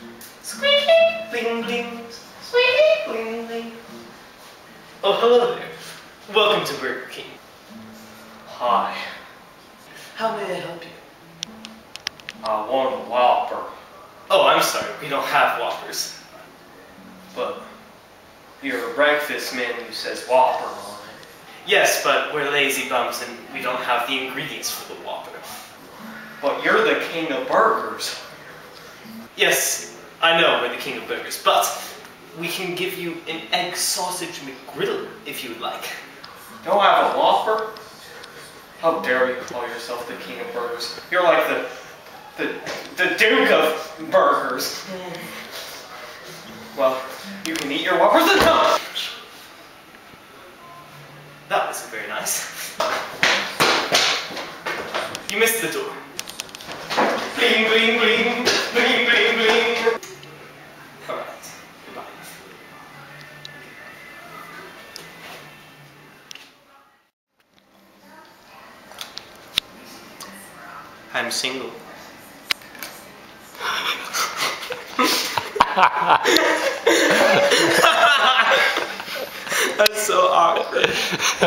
Squeaky, bling bling, squeaky, bling bling. Oh, hello there. Welcome to Burger King. Hi. How may I help you? I want a Whopper. Oh, I'm sorry, we don't have Whoppers. But your breakfast menu says Whopper on it. Yes, but we're lazy bums and we don't have the ingredients for the Whopper. But you're the king of burgers. Yes, I know we're the king of burgers, but we can give you an egg sausage McGriddle if you would like. Don't have a Whopper? How dare you call yourself the king of burgers? You're like the duke of burgers. Well, you can eat your Whoppers at home. That wasn't very nice. You missed the door. Bling, bling, bling, bling, bling, bling. Alright, goodbye. I'm single. That's so awkward.